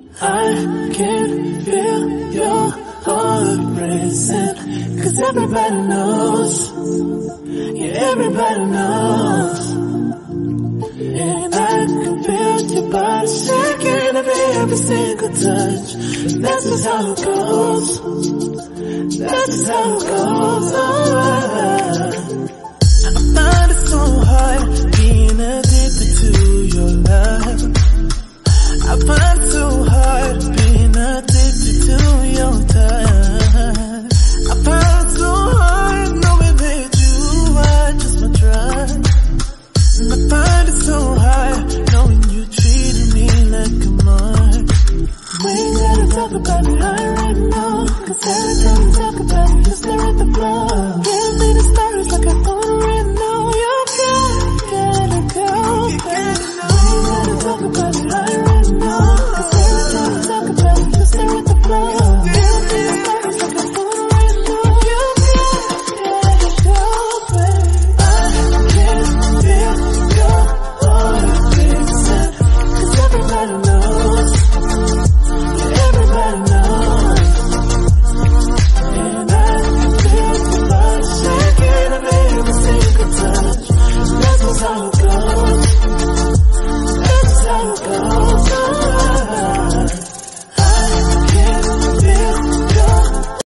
I can feel your heart racing, 'cause everybody knows, yeah, everybody knows. And I can feel your body shaking every single touch. That's just how it goes. That's just how it goes. Oh, I find it so hard